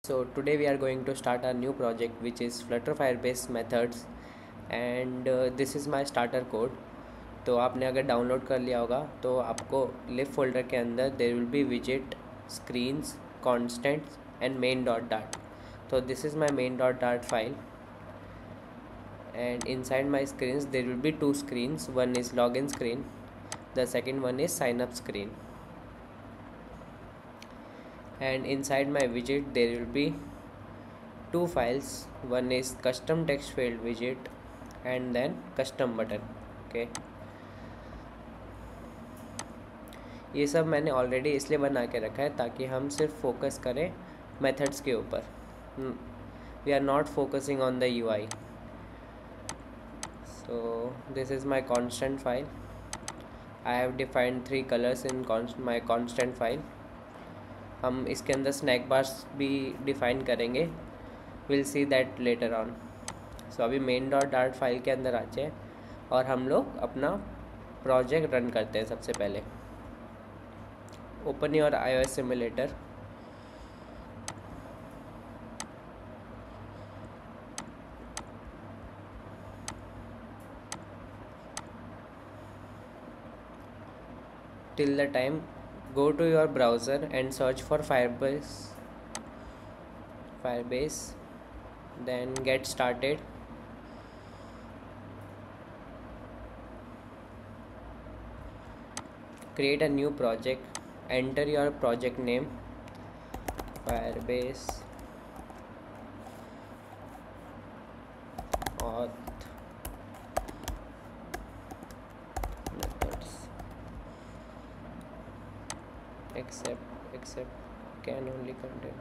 So today we are going to start our new project which is Flutter Firebase methods and this is my starter code. तो आपने अगर download कर लिया होगा तो आपको लिव फोल्डर के अंदर there will be visit screens constants and main dot dot. तो this is my main dot dot file and inside my screens there will be two screens. One is login screen, the second one is sign up screen, and inside my widget there will be two files. One is custom text field widget and then custom button. Okay, ये सब मैंने already इसलिए बना के रखा है ताकि हम सिर्फ फोकस करें मेथड्स के ऊपर. We are not focusing on the UI. So this is my constant file. I have defined 3 colors in my constant file. हम इसके अंदर स्नैक बार्स भी डिफाइन करेंगे. Will see that later on. So अभी main dot dot file के अंदर आ जाए और हम लोग अपना प्रोजेक्ट रन करते हैं. सबसे पहले open your iOS simulator. Till the time, go to your browser and search for Firebase, then get started. Create a new project, enter your project name, Firebase auth methods, except can only contain.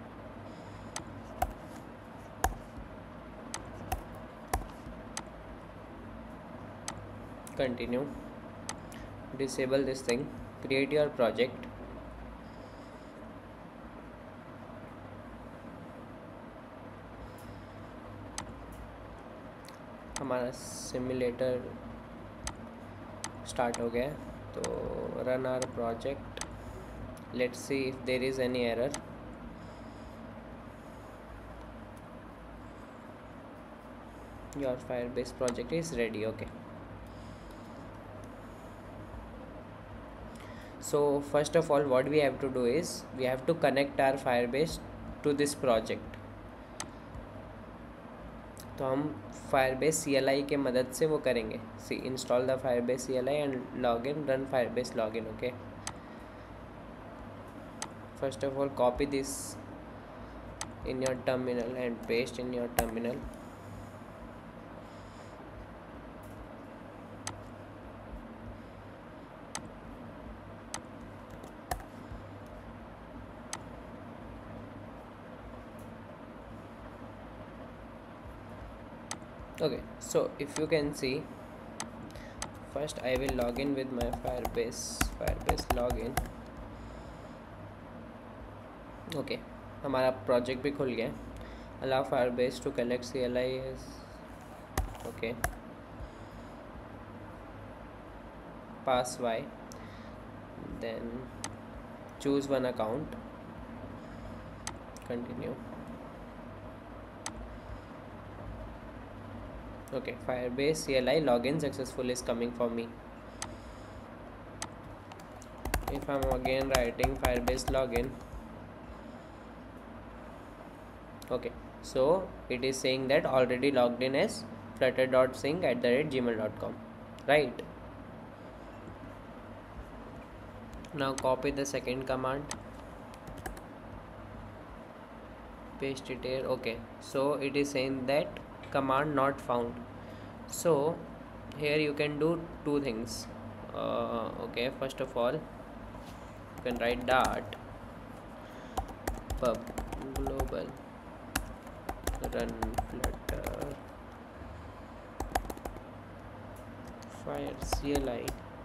Continue. Disable this thing. Create your project. हमारा simulator start हो गया. तो run our project. Let's see if there is any error. Your Firebase project is ready. Okay, so first of all what we have to do is we have to connect our Firebase to this project. तो हम Firebase CLI के मदद से वो करेंगे. Install the Firebase CLI and login, run Firebase login. Okay, first of all copy this in your terminal and paste in your terminal. Okay, so if you can see, first I will log in with my Firebase login. Okay, हमारा project भी खुल गया. Allow Firebase to collect CLI. Okay, pass Y, then choose one account. Continue. Okay, Firebase CLI login successful is coming for me. If I'm again writing Firebase login. Okay, so it is saying that already logged in as flutter.sync@gmail.com, right? Now copy the second command, paste it here. Okay, so it is saying that command not found. So here you can do two things. Okay, first of all you can write dart pub global run flutter fire CLI.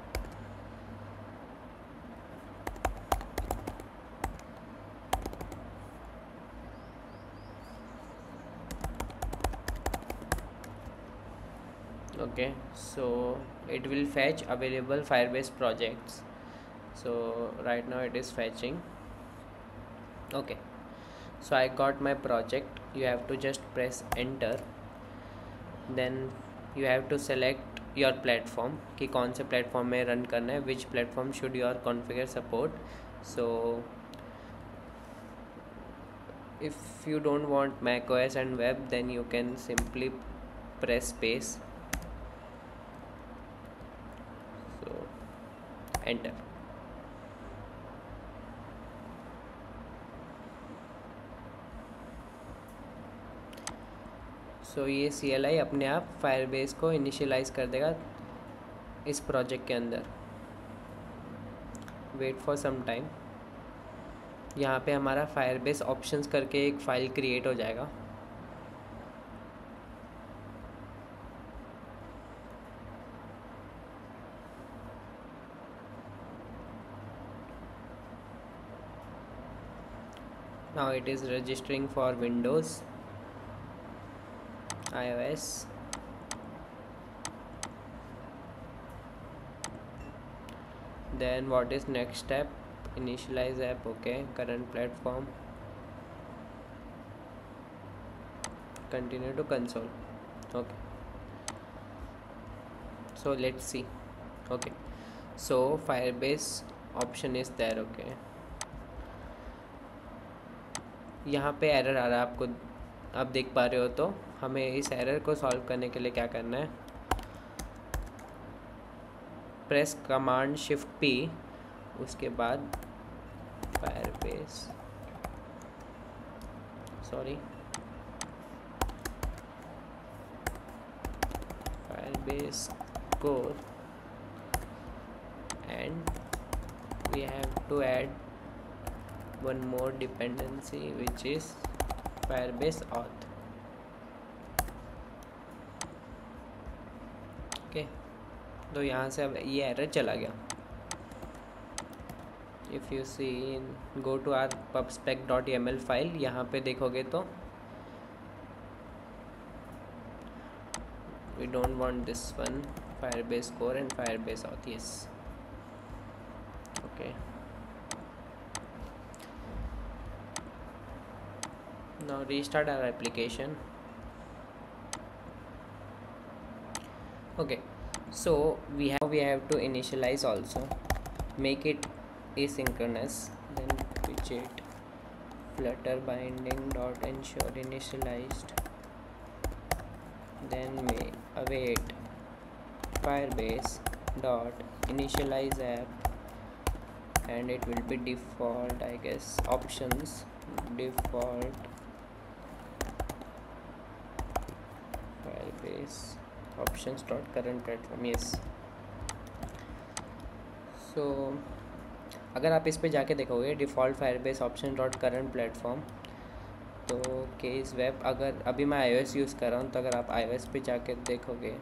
Okay, so it will fetch available Firebase projects. So right now it is fetching. Okay, So I got my project. You have to just press enter, then you have to select your platform कि कौन से platform में run करना है, which platform should your configure support. So if you don't want Mac OS and web, then you can simply press space, so enter. सो ये CLI अपने आप Firebase को इनिशियलाइज कर देगा इस प्रोजेक्ट के अंदर. Wait for some time. यहाँ पे हमारा फायरबेस ऑप्शंस करके एक फ़ाइल क्रिएट हो जाएगा. Now it is registering for Windows, iOS, then what is next step? Initialize app. Okay, current platform, continue to console. Okay, so let's see. Okay, so Firebase option is there. Okay, यहाँ पे error आ रहा है, आपको आप देख पा रहे हो. तो हमें इस एरर को सॉल्व करने के लिए क्या करना है? प्रेस कमांड शिफ्ट P, उसके बाद Firebase core, and we have to add one more dependency, which is Firebase auth. Okay, तो यहाँ से अब ये एरर चला गया. If you see go to our pubspec.yaml file, यहाँ पे देखोगे तो we don't want this one, Firebase core and Firebase auth. Yes, okay. Now restart our application. Okay, so we have to initialize also, make it asynchronous. Then widget flutter binding dot ensure initialized, then may await Firebase dot initialize app, and it will be default, I guess, options default Firebase options dot current platform. Yes, so अगर आप इस पे जाके देखोगे default Firebase option dot current platform, तो case web, अगर अभी मैं iOS यूज़ कर रहा हूँ, तो अगर आप iOS पे जाके देखोगे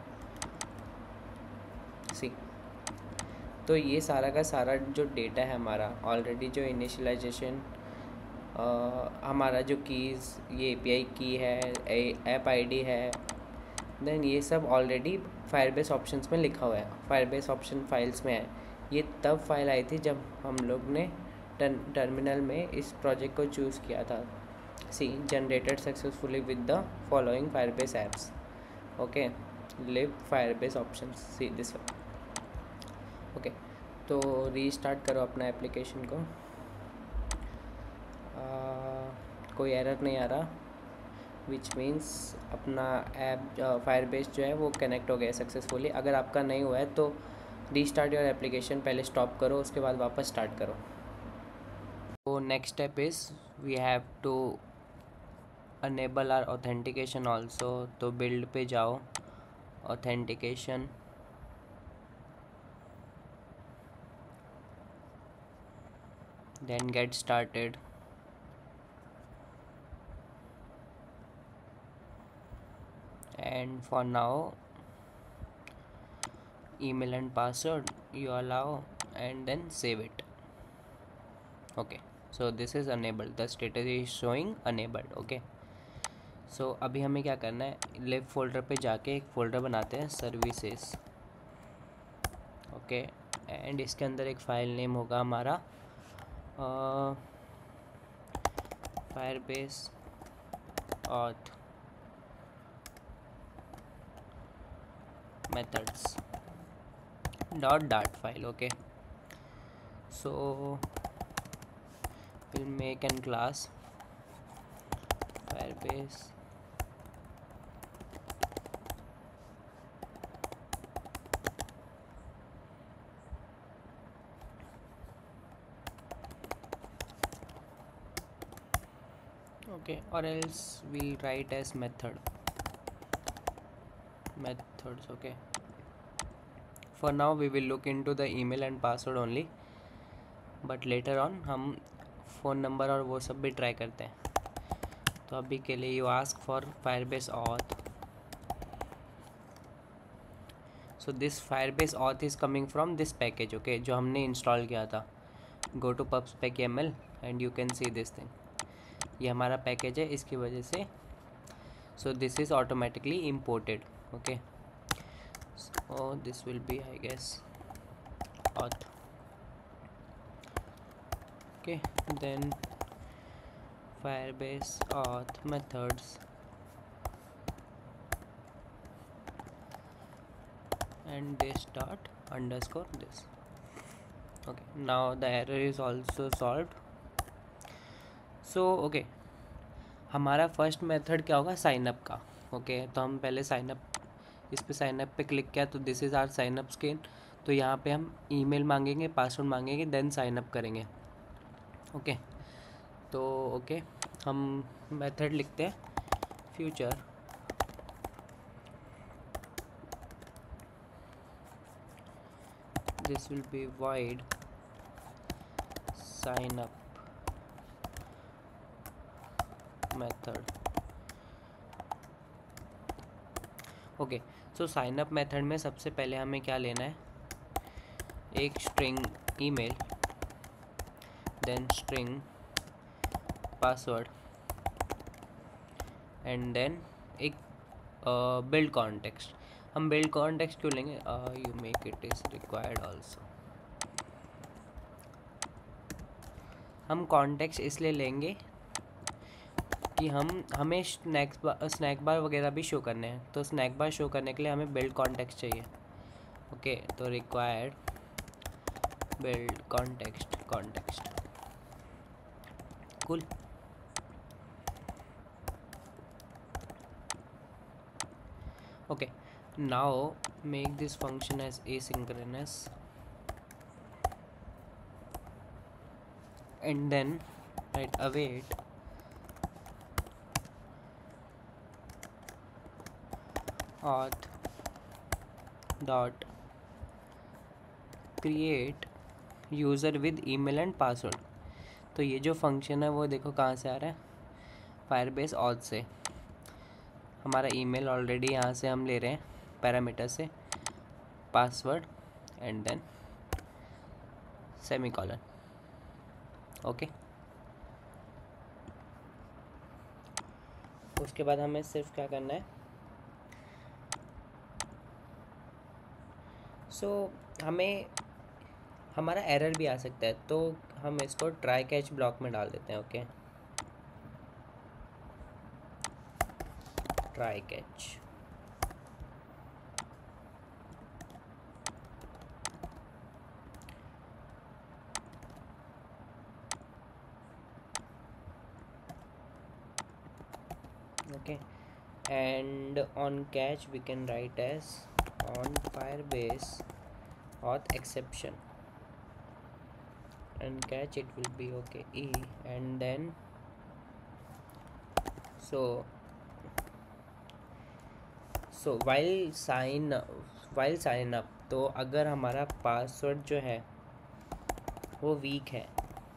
सी, तो ये सारा का सारा जो डेटा है हमारा ऑलरेडी, जो इनिशियलाइजेशन हमारा जो कीज़, ये API की है, ऐप ID है, देन ये सब ऑलरेडी फायरबेस ऑप्शंस में लिखा हुआ है, फायरबेस ऑप्शन फाइल्स में है. ये तब फाइल आई थी जब हम लोग ने टर्मिनल में इस प्रोजेक्ट को चूज़ किया था. See generated successfully with the following Firebase apps. Okay, live Firebase option, see this one. Okay, तो रीस्टार्ट करो अपना एप्लीकेशन को. कोई एरर नहीं आ रहा, विच मीन्स अपना ऐप फायरबेस जो है वो कनेक्ट हो गया सक्सेसफुली. अगर आपका नहीं हुआ है तो रीस्टार्ट योर एप्लीकेशन, पहले स्टॉप करो, उसके बाद वापस स्टार्ट करो. तो next step is we have to enable our authentication also. तो बिल्ड पे जाओ, authentication, then get started. And for now, email and password you allow, and then save it. Okay, so this is enabled, the status is showing enabled. Okay, so अभी हमें क्या करना है, left folder पे जाके एक फ़ोल्डर बनाते हैं, सर्विसेज. ओके, एंड इसके अंदर एक फ़ाइल नेम होगा हमारा firebase auth methods .dart file. Okay, so we'll make an class firebase okay, or else we'll write as methods. Okay, for now we will look into the email and password only, but later on हम phone number और वो सब भी try करते हैं. तो अभी के लिए you ask for Firebase auth. So this Firebase auth is coming from this package. Okay, जो हमने इंस्टॉल किया था. Go to pubspec.yaml and you can see this thing. ये हमारा पैकेज है, इसकी वजह से so this is automatically imported. Okay, so this will be I guess auth. Okay, then firebase auth methods and this dot underscore this. Okay, now the error is also solved. So okay, हमारा first method क्या होगा, sign up का. Okay, तो हम पहले sign up, इस पे sign up पे क्लिक किया तो this is our sign up screen. तो यहाँ पे हम ईमेल मांगेंगे, पासवर्ड मांगेंगे, देन साइनअप करेंगे. ओके, तो ओके, हम मेथड लिखते हैं future this will be void sign up method. Okay, so sign up method में सबसे पहले हमें क्या लेना है, एक string email, then string password and then एक बिल्ड कॉन्टेक्स्ट. हम बिल्ड कॉन्टेक्स्ट क्यों लेंगे, you make it is required also. हम कॉन्टेक्स्ट इसलिए लेंगे कि हमें स्नैक बार वगैरह भी शो करने हैं. तो स्नैक बार शो करने के लिए हमें बिल्ड कॉन्टेक्स्ट चाहिए. ओके, तो required build context. Cool. Okay, now make this function as asynchronous and then write await auth dot create user with email and password. तो ये जो फंक्शन है वो देखो कहाँ से आ रहा है, फायरबेस ऑथ से. हमारा ईमेल ऑलरेडी यहाँ से हम ले रहे हैं पैरामीटर से, password and then semicolon. Okay, उसके बाद हमें सिर्फ क्या करना है, हमें हमारा एरर भी आ सकता है, तो हम इसको ट्राई कैच ब्लॉक में डाल देते हैं. Okay, try catch. Okay, and on catch we can write as on firebase auth exception, and catch it will be okay e, and then so while sign up, तो अगर हमारा password जो है वो वीक है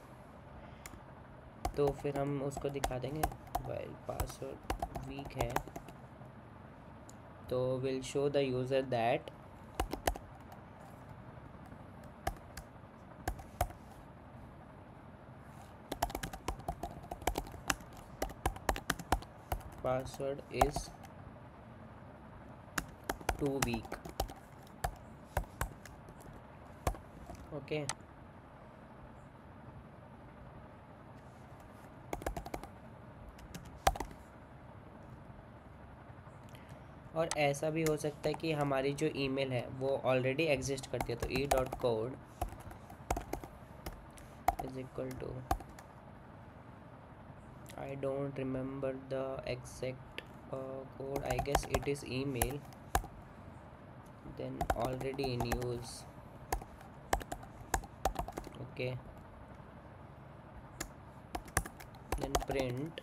तो फिर हम उसको दिखा देंगे. while पासवर्ड वीक है तो will show the user that password is too weak. Okay, और ऐसा भी हो सकता है कि हमारी जो ईमेल है वो ऑलरेडी एग्जिस्ट करती है, तो e.code is equal to, I don't remember the exact code, I guess it is email, then already in use. Okay, then print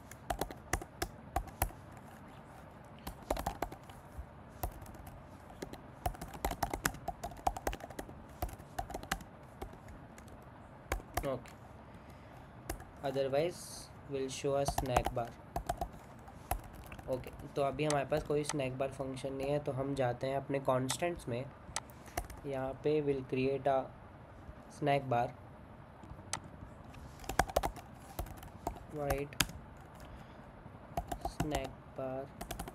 okay, otherwise will show a snack bar. Okay तो अभी हमारे पास कोई snack bar function नहीं है, तो हम जाते हैं अपने कॉन्स्टेंट्स में, यहाँ पे will create a snack bar, white snack bar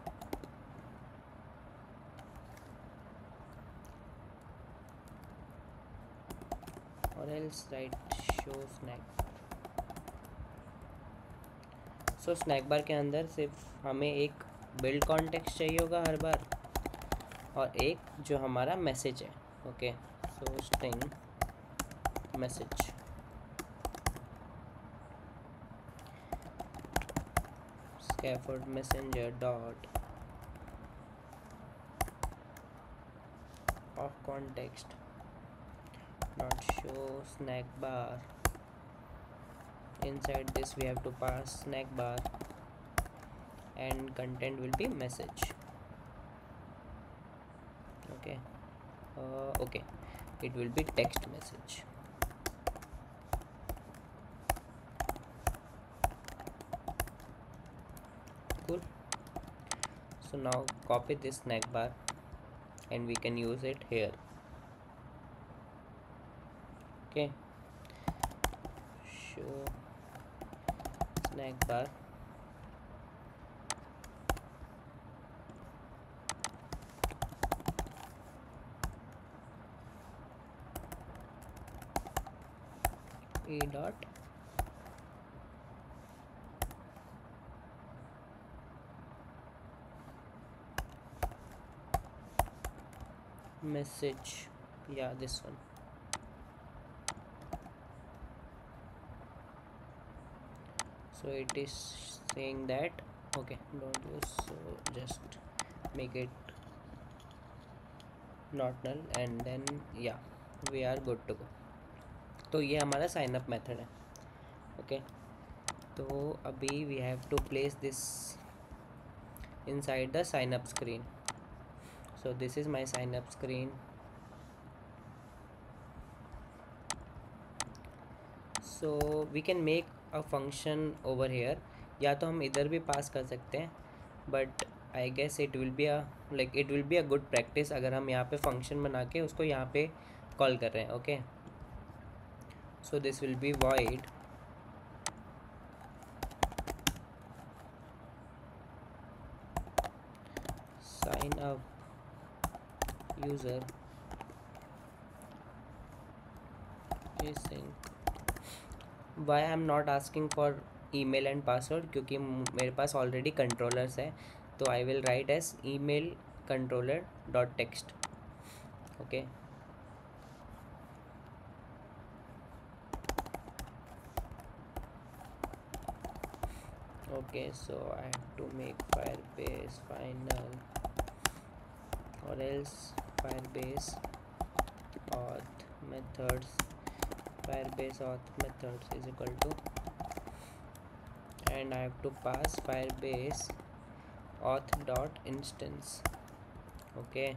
और else write show snack. So snack bar के अंदर सिर्फ हमें एक बिल्ड कॉन्टेक्स्ट चाहिए होगा हर बार, और एक जो हमारा मैसेज है। Okay so string message scaffold messenger dot of context dot show snack bar. Inside this we have to pass snack bar and content will be message. Okay, okay, it will be text message. Cool. So now copy this snack bar and we can use it here. Okay, show snack bar e dot message, yeah, this one. So it is saying that okay, don't use, so just make it not null and then yeah, we are good to go. तो ये हमारा sign up method है। Okay तो अभी we have to place this inside the sign up screen. So this is my sign up screen. So we can make a function over here, या तो हम इधर भी पास कर सकते हैं, but I guess it will be a good practice अगर हम यहाँ पे फंक्शन बना के उसको यहाँ पे कॉल कर रहे हैं। Okay so this will be void sign up user async. Why I'm not asking for email and password, क्योंकि मेरे पास ऑलरेडी कंट्रोलर्स है, तो I will write as email controller dot text. Okay okay, so I have to make Firebase final, or else Firebase auth methods, Firebase auth methods is equal to, and I have to pass Firebase auth dot instance. okay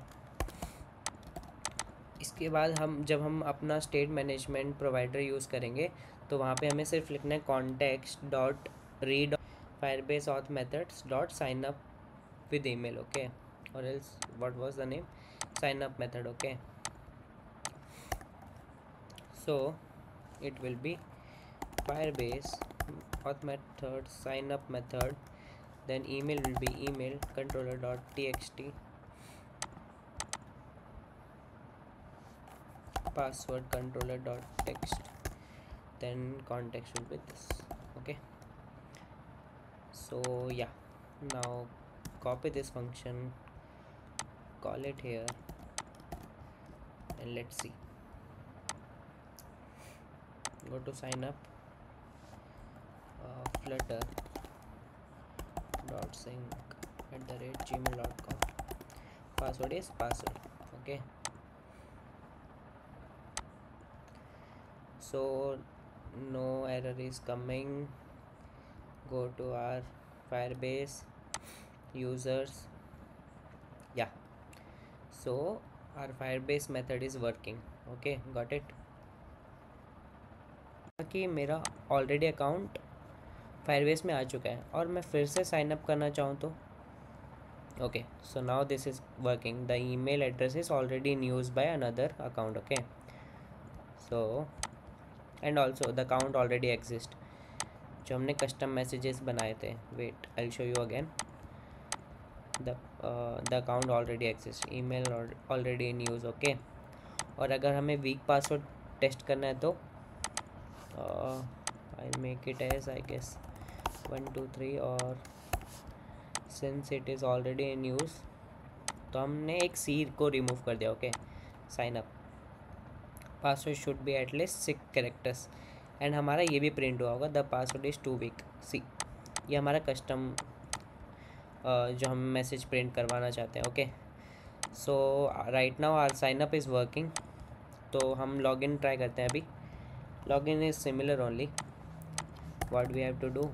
इसके बाद जब हम अपना state management provider use करेंगे तो वहाँ पे हमें सिर्फ लिखना है context dot read Firebase auth methods dot sign up with email. okay, or else what was the name, sign up method. okay, so it will be Firebase auth method sign up method, then email will be email controller dot txt, password controller dot text, then context will be this. okay so yeah, now copy this function, call it here, and let's see. Go to sign up, flutter dot sync @gmail.com. Password is password. Okay, so no error is coming. Go to our Firebase users. Yeah, so our Firebase method is working. Okay, got it. कि मेरा already account Firebase में आ चुका है और मैं फिर से sign up करना चाहूँ तो okay, so now this is working. The email address is already in use by another account. Okay, so and also the account already exists. जो हमने कस्टम मैसेजेस बनाए थे, wait I will show you again. The account already exist, email already in use. Okay, और अगर हमें weak password test करना है तो I make it as I guess 1 2 3 और since it is already in use तो हमने एक सी को रिमूव कर दिया. Okay, sign up password should be at least 6 characters and हमारा ये भी प्रिंट हुआ होगा the password is 2 weak. See, ये हमारा कस्टम जो हम मैसेज प्रिंट करवाना चाहते हैं. Okay, so right now our sign up is working. तो हम लॉगिन ट्राई करते हैं अभी. Login is similar only. What we have to do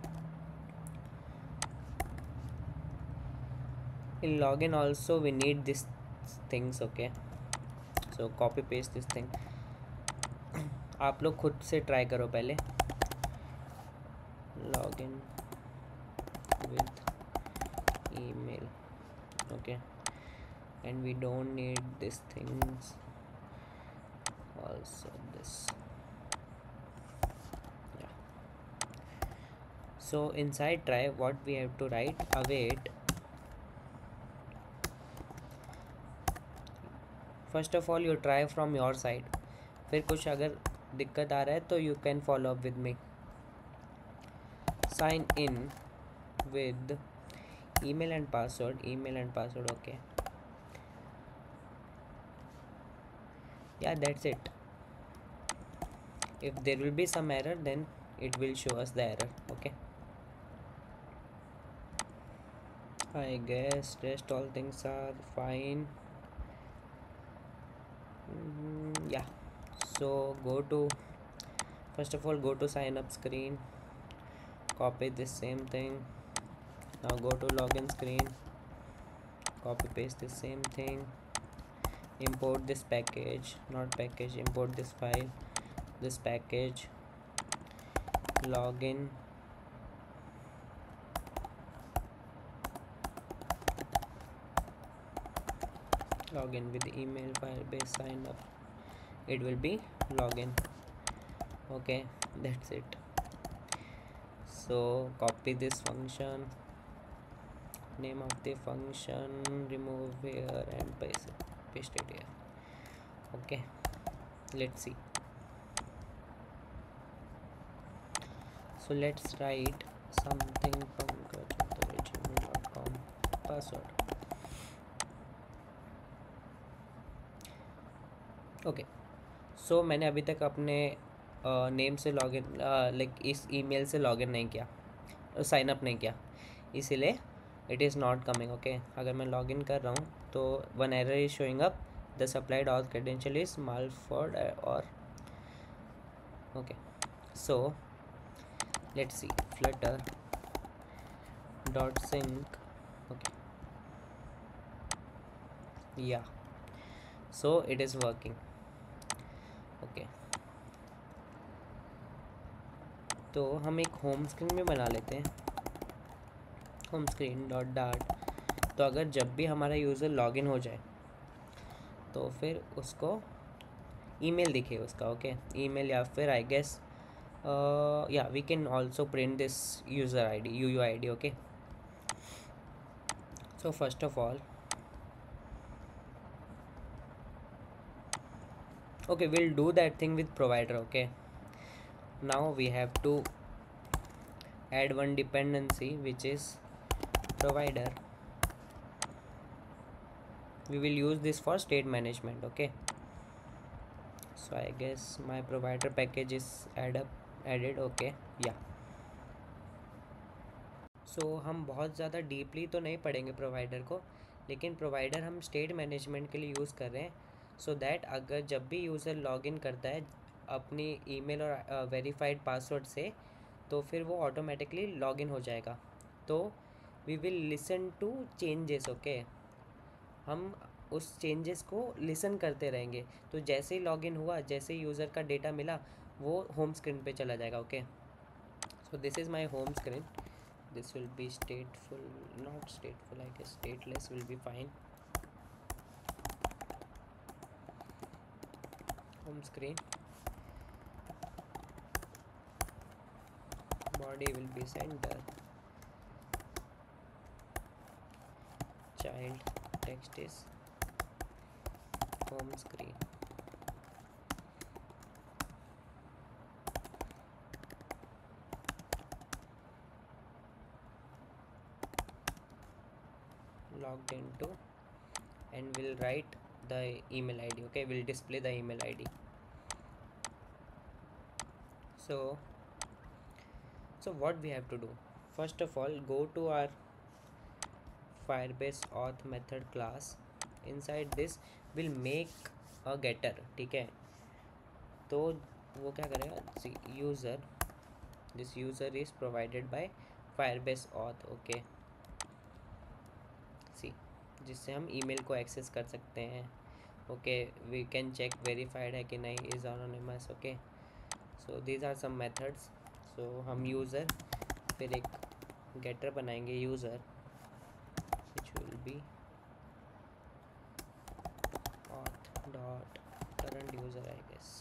in login also we need these things. Okay, so copy paste this thing. आप लोग खुद से try करो पहले. login with email. Okay, and we don't need these things also. This, yeah. So inside try what we have to write, await. First of all you try from your side. फिर कुछ अगर दिक्कत आ रहा है तो you can follow up with me. Sign in with email and password. Okay, yeah, that's it. If there will be some error then it will show us the error. Okay, I guess rest all things are fine. Yeah, so go to, first of all go to sign up screen, copy this same thing. Now go to login screen, copy paste this same thing, import this package, not package, import this file, this package, login, login with email, Firebase, sign up. It will be login. Okay, that's it. So copy this function, name of the function, remove here and paste it here. Okay, let's see. So let's write something pankaj@gmail.com password. Okay, सो मैंने अभी तक अपने name से login like इस email से login नहीं किया, साइन अप नहीं किया, इसीलिए it is not coming. Okay, अगर मैं लॉगिन कर रहा हूँ तो one error is showing up, the supplied auth credential is malformed और okay. So let's see, flutter dot sync. Okay, yeah so it is working. Okay, तो हम एक होम स्क्रीन में बना लेते हैं, होम स्क्रीन डॉट डार्ट. तो अगर जब भी हमारा यूज़र लॉगिन हो जाए तो फिर उसको ईमेल दिखे उसका. ओके, ईमेल या फिर I guess yeah we can also print this user I D, UUID. Okay, so first of all okay, we'll do that thing with provider. Okay, now we have to add one dependency which is provider. we will use this for state management. Okay, so I guess my provider package is added. Okay, yeah. So हम बहुत ज़्यादा deeply तो नहीं पढ़ेंगे provider को, लेकिन provider हम state management के लिए यूज़ कर रहे हैं, सो दैट अगर जब भी यूज़र लॉगिन करता है अपनी ईमेल और वेरीफाइड पासवर्ड से, तो फिर वो ऑटोमेटिकली लॉगिन हो जाएगा. तो we will listen to changes. Okay, हम उस चेंजेस को लिसन करते रहेंगे. तो जैसे ही लॉगिन हुआ, जैसे ही यूज़र का डेटा मिला, वो होम स्क्रीन पे चला जाएगा. Okay, so this is my home screen. This will be stateful, not stateful, I guess stateless will be fine. Home screen, body will be center, child text is home screen. Logged into, and we'll write the email ID. Okay, we'll display the email ID. So what we have to do, first of all, go to our Firebase auth method class. Inside this we'll make a getter. ठीक है, तो वो क्या करेगा, user, this user is provided by Firebase auth. Okay, see, जिससे हम email को access कर सकते हैं. Okay, we can check verified है कि नहीं, is anonymous. Okay, so these are some methods. So हम यूज़र, फिर एक गेटर बनाएंगे user, which will be auth dot current user, I guess.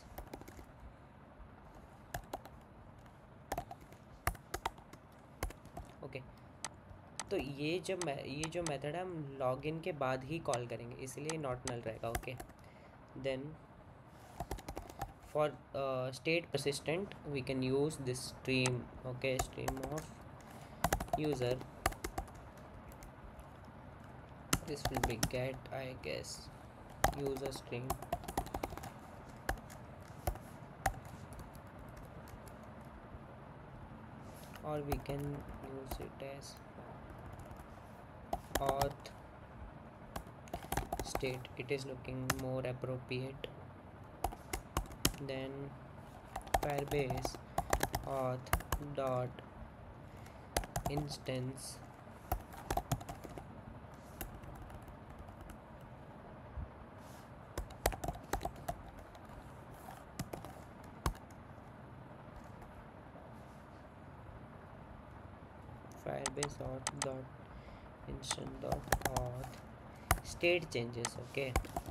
Okay, तो ये जो मेथड है हम लॉगिन के बाद ही कॉल करेंगे, इसलिए नॉट नल रहेगा. Okay, then for state persistent we can use this stream. Okay, stream of user, this will be get, I guess, user stream, or we can use it as auth state. It is looking more appropriate. Then Firebase auth dot instance Firebase auth dot instance dot auth state changes. Okay,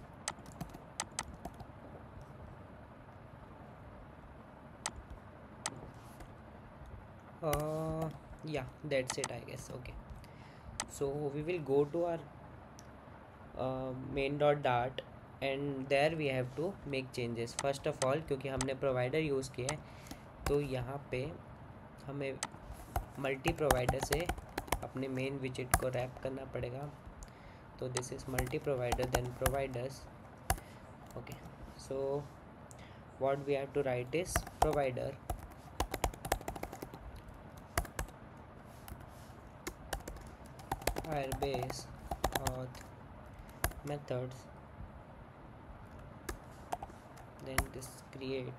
yeah, that's it, I guess. Okay, so we will go to our main.dart and there we have to make changes. First of all, क्योंकि हमने provider use किया है, तो यहाँ पे हमें multi provider से अपने मेन विजिट को रैप करना पड़ेगा. तो this is multi provider, then providers. Okay, so what we have to write is provider Firebase auth methods, then this create,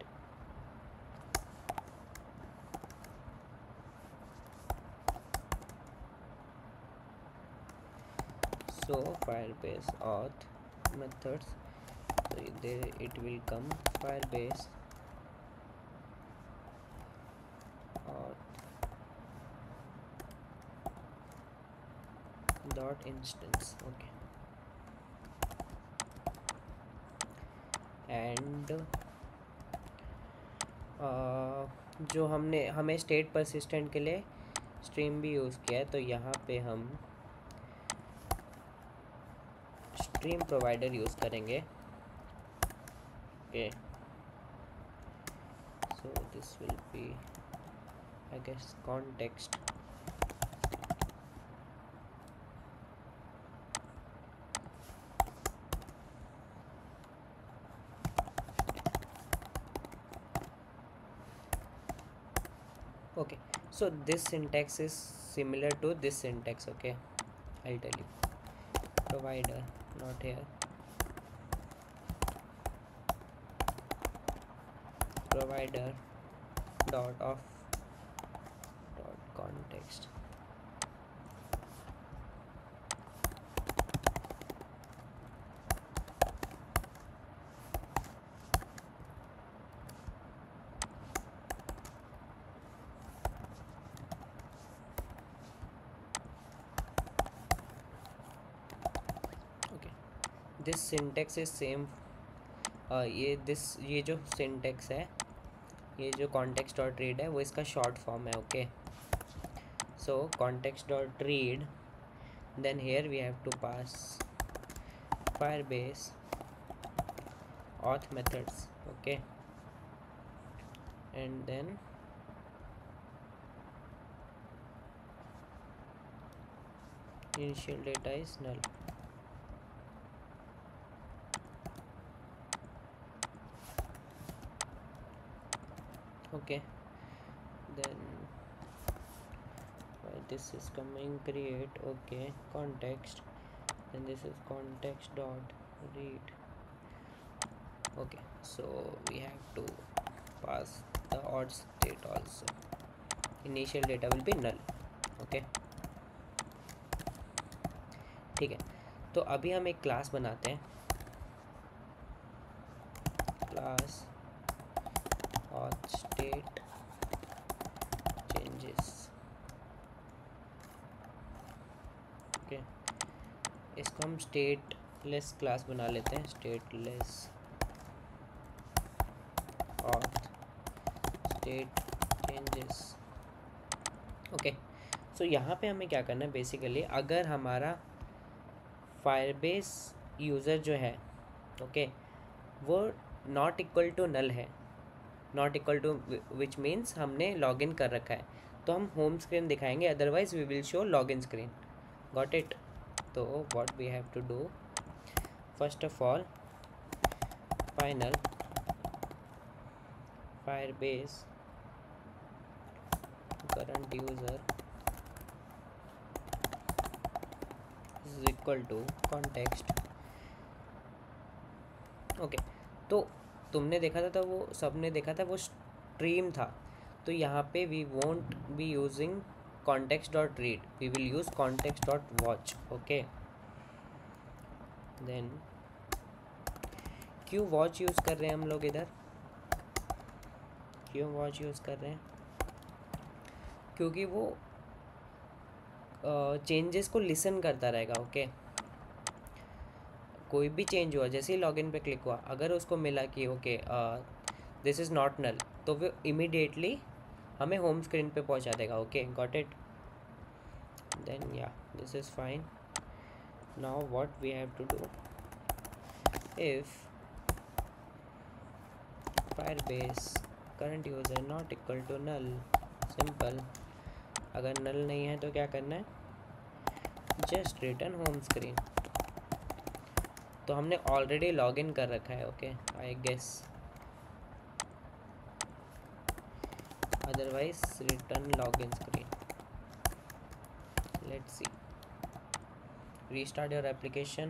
so Firebase auth methods, so there it will come Firebase auth dot instance. Okay, and जो हमें state persistent के लिए stream भी use किया है, तो यहाँ पे हम स्ट्रीम प्रोवाइडर यूज़ करेंगे. Okay, so this will be, I guess, context. So this syntax is similar to this syntax. Okay, I'll tell you. Provider, not here, provider dot of dot context. Okay, this syntax is same. ये जो syntax है, ये जो context dot read है, वो इसका short form है. Okay, so context dot read, then here we have to pass Firebase auth methods. Okay, and then initial data is null. Okay, then this is coming create. Okay, context, and this is context dot read. Okay, so we have to pass the odd state also. Initial data will be null. Okay, ठीक है. तो अभी हम एक class बनाते हैं, class auth state changes. Okay, इसको हम स्टेटलेस क्लास बना लेते हैं, stateless auth state changes. Okay, so यहाँ पे हमें क्या करना है बेसिकली, अगर हमारा फायरबेस यूज़र जो है, ओके, वो नॉट इक्वल टू नल है, not equal to which means हमने लॉगिन कर रखा है, तो हम होम स्क्रीन दिखाएंगे, otherwise we will show login screen. Got it. तो what we have to do, first of all final Firebase current user is equal to context. Okay, तो तुमने देखा था, तो वो सबने देखा था, वो स्ट्रीम था. तो यहाँ पे we won't be using context dot read, we will use context dot watch. okay, then क्यों watch यूज़ कर रहे हैं हम लोग इधर, क्यों watch यूज़ कर रहे हैं, क्योंकि वो चेंजेस को लिसन करता रहेगा. ओके, कोई भी चेंज हुआ, जैसे ही लॉगिन पे क्लिक हुआ, अगर उसको मिला कि okay this is not null, तो वो इमीडिएटली हमें होम स्क्रीन पे पहुंचा देगा. Okay, got it. Then yeah this is fine. Now what we have to do, if Firebase current user not equal to null, simple. अगर null नहीं है तो क्या करना है, जस्ट रिटर्न होम स्क्रीन. तो हमने ऑलरेडी लॉगिन कर रखा है. Okay, I guess, otherwise return login screen. Let's see, restart your application.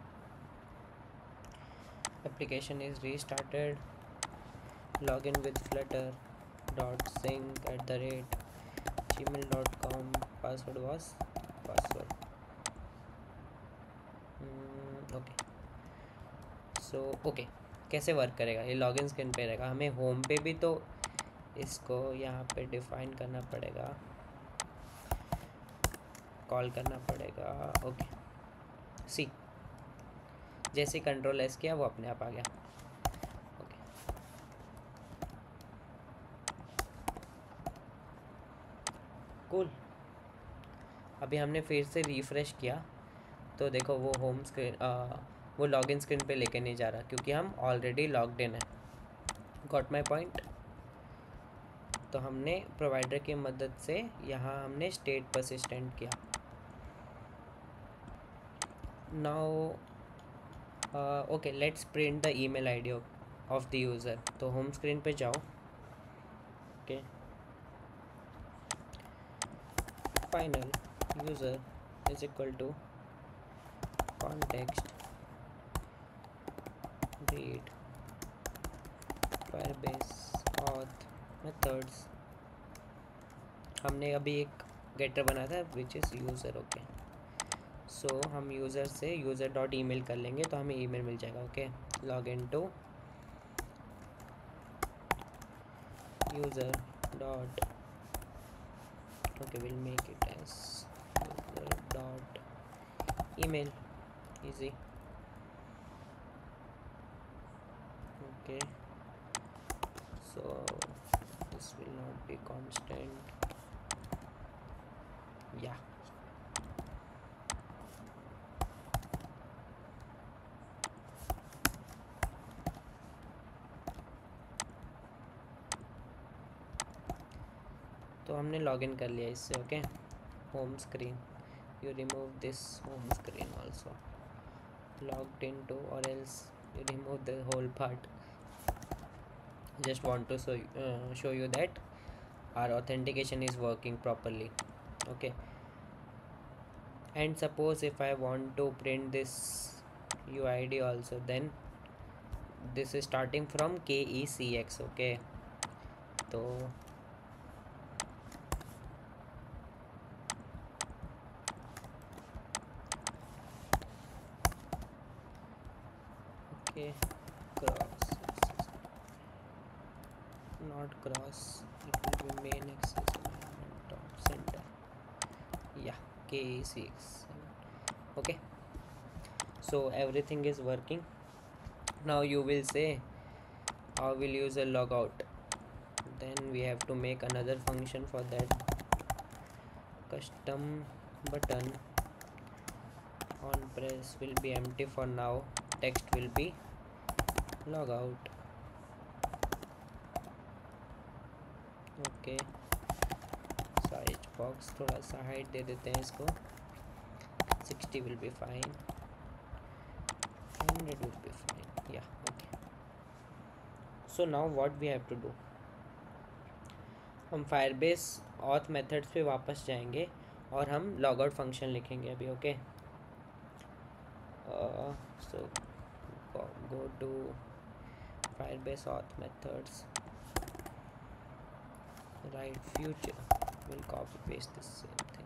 Application is restarted. Login with flutter dot sync @gmail.com. password was password. Okay, so okay, कैसे work करेगा ये, login screen पे रहेगा, हमें home पे भी तो इसको यहाँ पे डिफाइन करना पड़ेगा, कॉल करना पड़ेगा. ओके, सी, जैसे कंट्रोल एस किया वो अपने आप आ गया. Okay, cool. अभी हमने फिर से रिफ़्रेश किया, तो देखो वो होम स्क्रीन वो लॉगिन स्क्रीन पे लेके नहीं जा रहा, क्योंकि हम ऑलरेडी लॉग्ड इन है. Got my point. तो हमने प्रोवाइडर की मदद से यहाँ हमने स्टेट परसिस्टेंट किया. Now okay, let's print the email ID of the user. तो होम स्क्रीन पे जाओ. Okay, final user is equal to context read firebase auth methods. हमने अभी एक गेटर बना था which is user. Okay, so हम यूज़र से यूज़र डॉट ईमेल कर लेंगे तो हमें ईमेल मिल जाएगा. Okay, log in to user dot, okay will make it as user dot email. Easy. Okay, so this will not be constant. Yeah, तो हमने लॉगिन कर लिया इससे. Okay, home screen, you remove this home screen also, logged into, or else you remove the whole part. Just want to show you that our authentication is working properly. Okay, and suppose if I want to print this UID also, then this is starting from KECX. okay, so okay, cross, not cross, it will be main access top center. Yeah, KECX. okay, so everything is working. Now you will say, how will user log out? Then we have to make another function for that. Custom button on press will be empty for now, text will be log out. Okay, size box थोड़ा सा height दे देते हैं इसको. 60 will be fine, 100 will be fine. Yeah, okay. So now what we have to do, हम Firebase auth methods पे वापस जाएंगे और हम लॉगआउट फंक्शन लिखेंगे अभी. Okay, so go to Firebase auth methods, write future, we'll copy paste this same thing.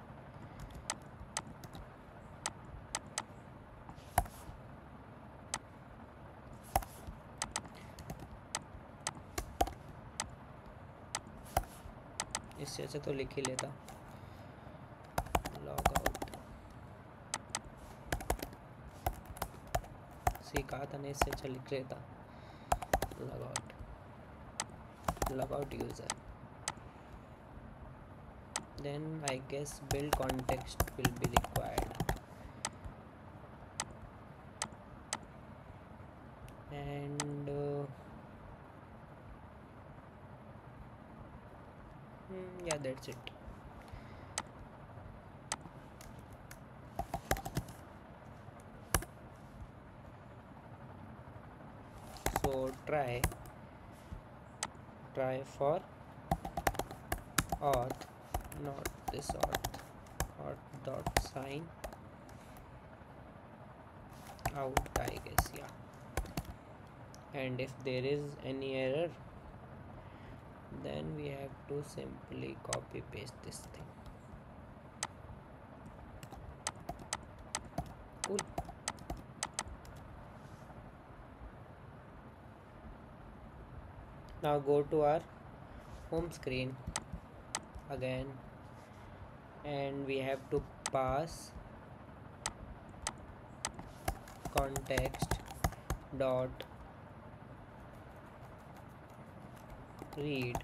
इससे अच्छा तो लिख ही लेता, लॉग आउट. सीखा था ना, इससे अच्छा लिख लेता, log out user. Then I guess build context will be required, and yeah, that's it. So try for auth, not this auth dot sign out, I guess. Yeah, and if there is any error, then we have to simply copy paste this thing. Cool. Now go to our home screen again, and we have to pass context dot read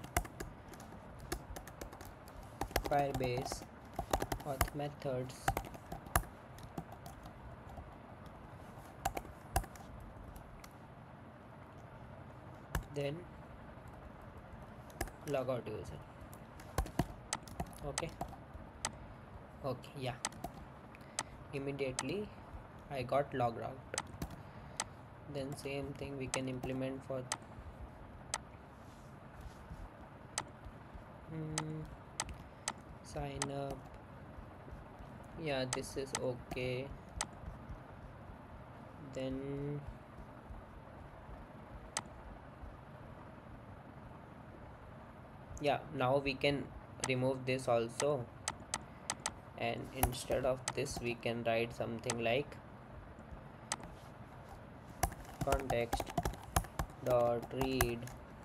firebase auth methods, then logout user. Okay, yeah, immediately I got logged out. Then same thing we can implement for sign up Yeah, this is okay. Then yeah, now we can remove this also, and instead of this we can write something like context dot read,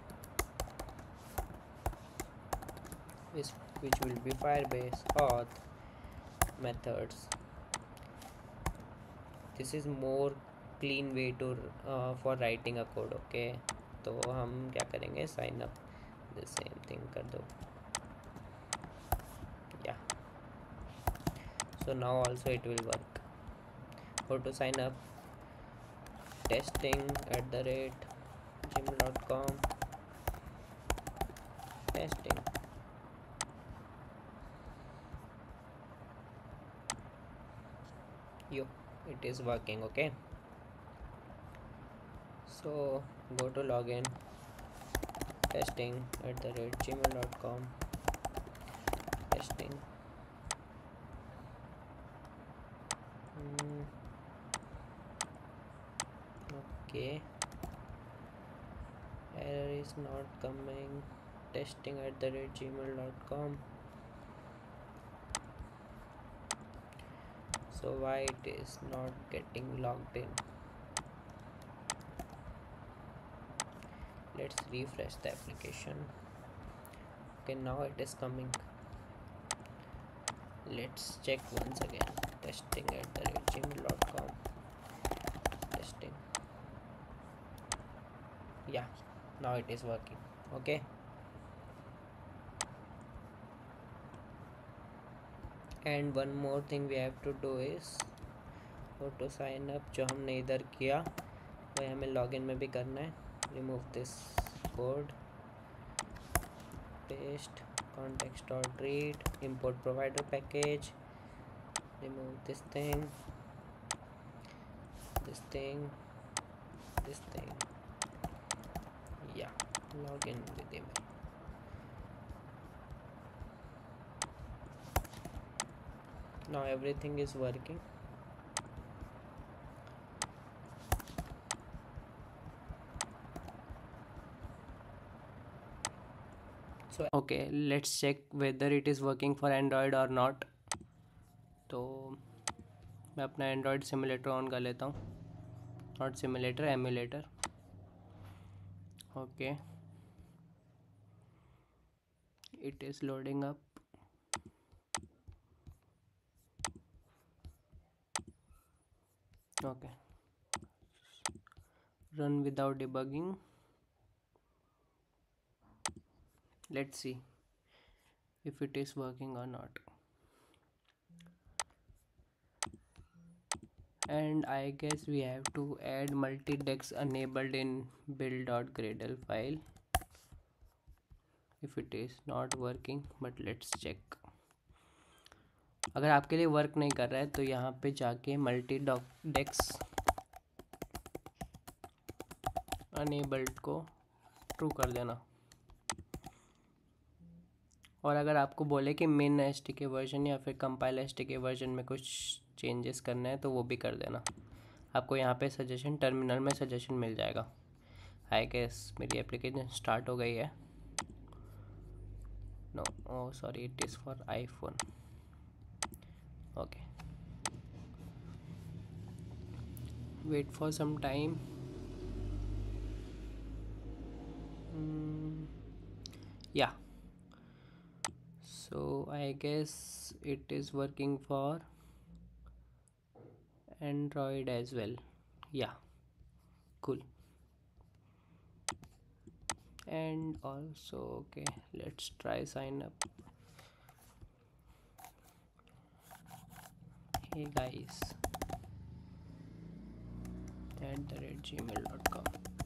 which will be Firebase auth methods. This is more clean way to for writing a code. Okay, तो हम क्या करेंगे, sign up the same thing कर दो. Yeah, so now also it will work. Go to sign up, testing@gmail.com, testing. Yo, it is working. Okay, so go to login, testing@gmail.com, testing. Okay, error is not coming. Testing@gmail.com. So why it is not getting logged in? Let's refresh the application. Okay, now it is coming. Let's check once again. Testing@gmail.com, testing. Yeah, now it is working. Okay, and one more thing we have to do is go to sign up, जो हमने इधर किया वही हमें login में भी करना है. Remove this code, paste context.read, import provider package, remove this thing, this thing, this thing. Yeah, login with email. Now everything is working. So okay, let's check whether it is working for Android or not. तो मैं अपना Android simulator on कर लेता हूँ. Not simulator, emulator. Okay, it is loading up. Okay, run without debugging. Let's see if it is working or not. And I guess we have to add multi-dex enabled in build.gradle file if it is not working, but let's check. अगर आपके लिए work नहीं कर रहा है तो यहाँ पे जाके मल्टी डेक्स अनेबल्ड को ट्रू कर देना. और अगर आपको बोले कि मेन एसटीके वर्जन या फिर कंपाइल एसटीके वर्जन में कुछ चेंजेस करना है तो वो भी कर देना. आपको यहाँ पे सजेशन, टर्मिनल में सजेशन मिल जाएगा. आई गेस मेरी एप्लीकेशन स्टार्ट हो गई है. No, oh sorry, it is for iPhone. Okay, wait for some time. Yeah, so I guess it is working for Android as well. Yeah, cool. And also, okay, let's try sign up. Hey guys @gmail.com.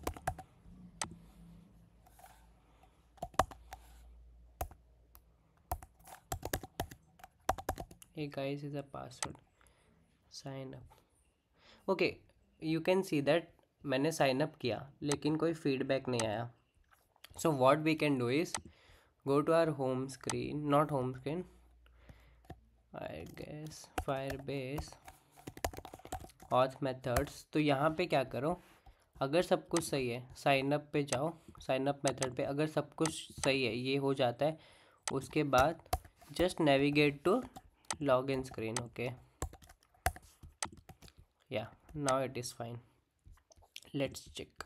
Hey guys is a password. Sign up. Okay, you can see that मैंने sign up किया लेकिन कोई feedback नहीं आया. So what we can do is go to our home screen, not home screen, I guess Firebase auth methods. तो यहाँ पे क्या करो, अगर सब कुछ सही है साइन अप पे जाओ, साइन अप मेथड पे अगर सब कुछ सही है ये हो जाता है, उसके बाद just navigate to login screen. Okay yeah now it is fine. Let's check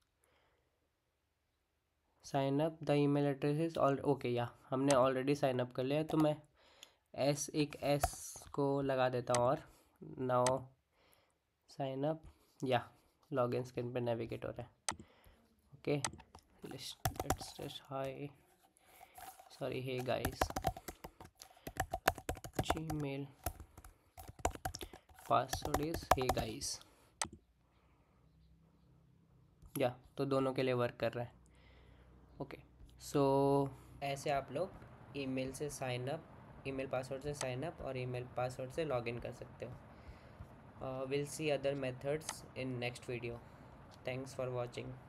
sign up the email address is all okay. Yeah हमने ऑलरेडी साइन अप कर लिया है, तो मैं एक एस को लगा देता हूँ और नाउ साइन अप या लॉगिन स्क्रीन पे नेविगेट हो रहा है। Okay let's just hi sorry hey guys Gmail password is hey guys. या तो दोनों के लिए वर्क कर रहा है। ओके सो ऐसे आप लोग ईमेल से साइन अप, ईमेल पासवर्ड से साइन अप और ईमेल पासवर्ड से लॉगिन कर सकते हो। Will see other methods in next video. Thanks for watching.